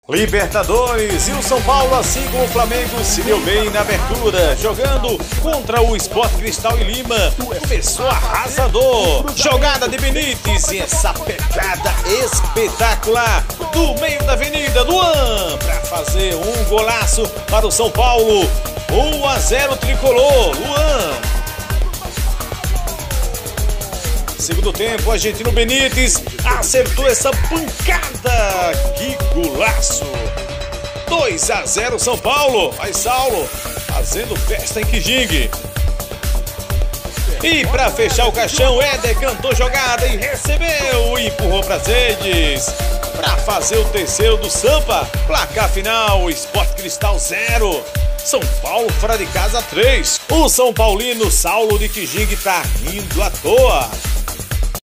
Libertadores, e o São Paulo, assim como o Flamengo, se deu bem na abertura, jogando contra o Sport Cristal em Lima. Começou arrasador, jogada de Benítez e essa pegada espetacular do meio da avenida, Luan, para fazer um golaço para o São Paulo. 1-0 tricolor, Luan. Segundo tempo, o argentino Benítez acertou essa pancada. Que golaço! 2-0 São Paulo. Vai Saulo fazendo festa em Kijing. E para fechar o caixão, Éder cantou jogada e recebeu e empurrou para as redes. Para fazer o terceiro do Sampa. Placar final, Sport Cristal 0. São Paulo fora de casa 3. O São Paulino Saulo de Kijing tá rindo à toa.